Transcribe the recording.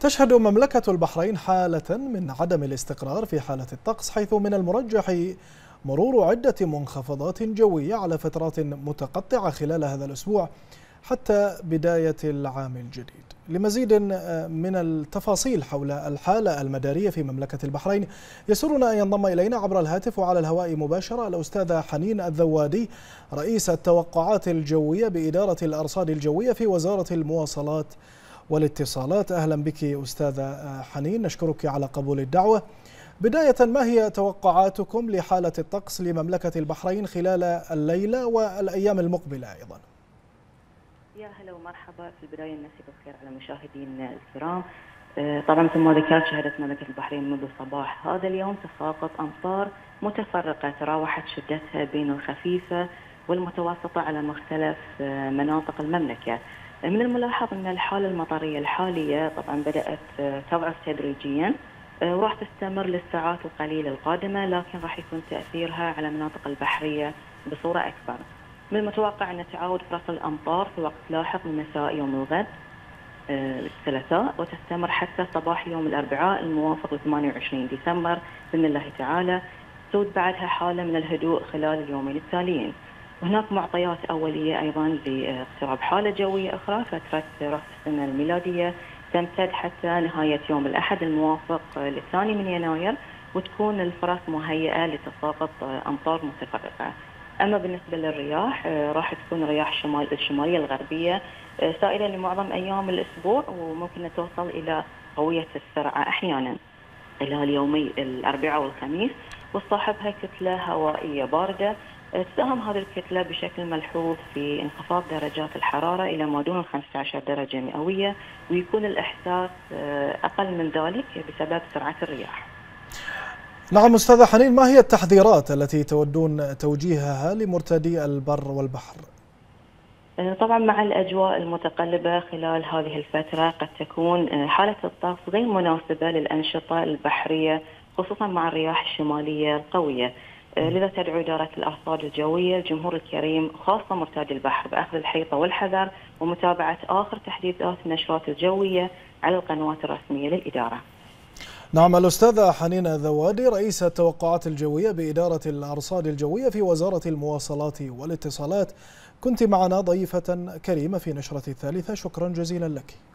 تشهد مملكة البحرين حالة من عدم الاستقرار في حالة الطقس، حيث من المرجح مرور عدة منخفضات جوية على فترات متقطعة خلال هذا الأسبوع حتى بداية العام الجديد. لمزيد من التفاصيل حول الحالة المدارية في مملكة البحرين يسرنا أن ينضم إلينا عبر الهاتف وعلى الهواء مباشرة الأستاذة حنين الذوادي، رئيس التوقعات الجوية بإدارة الأرصاد الجوية في وزارة المواصلات والاتصالات. أهلا بك أستاذة حنين، نشكرك على قبول الدعوة. بداية، ما هي توقعاتكم لحالة الطقس لمملكة البحرين خلال الليلة والأيام المقبلة أيضا؟ يا هلا ومرحبا. في البداية نمسي بالخير على مشاهدينا الكرام. طبعا مثل ما ذكرت، شهدت مملكة البحرين منذ صباح هذا اليوم تساقط أمطار متفرقة تراوحت شدتها بين الخفيفة والمتوسطة على مختلف مناطق المملكة. من الملاحظ أن الحالة المطرية الحالية طبعا بدأت تضعف تدريجيا وراح تستمر للساعات القليلة القادمة، لكن راح يكون تأثيرها على المناطق البحرية بصورة أكبر. من المتوقع أن تعود فرص الأمطار في وقت لاحق من مساء يوم الغد الثلاثاء، وتستمر حتى صباح يوم الأربعاء الموافق ل 28 ديسمبر بإذن الله تعالى. تسود بعدها حالة من الهدوء خلال اليومين التاليين. وهناك معطيات أولية أيضا لاقتراب حالة جوية أخرى. فترة رأس السنة الميلادية تمتد حتى نهاية يوم الأحد الموافق للثاني من يناير، وتكون الفرص مهيئة لتساقط أمطار متفرقة. أما بالنسبة للرياح، راح تكون رياح الشمالية الغربية سائلة لمعظم أيام الأسبوع، وممكن توصل إلى قوية السرعة أحيانا خلال يومي الأربعاء والخميس، وتصاحبها كتلة هوائية باردة. تساهم هذه الكتلة بشكل ملحوظ في انخفاض درجات الحرارة إلى ما دون 15 درجة مئوية، ويكون الإحساس أقل من ذلك بسبب سرعة الرياح. نعم أستاذة حنين، ما هي التحذيرات التي تودون توجيهها لمرتدي البر والبحر؟ طبعا مع الأجواء المتقلبة خلال هذه الفترة قد تكون حالة الطقس غير مناسبة للأنشطة البحرية، خصوصا مع الرياح الشمالية القوية. لذا تدعو إدارة الأرصاد الجوية الجمهور الكريم خاصة مرتادي البحر بأخذ الحيطة والحذر ومتابعة آخر تحديثات النشرات الجوية على القنوات الرسمية للإدارة. نعم، الأستاذة حنين الذوادي، رئيس التوقعات الجوية بإدارة الأرصاد الجوية في وزارة المواصلات والاتصالات، كنت معنا ضيفة كريمة في نشرة الثالثة. شكرا جزيلا لك.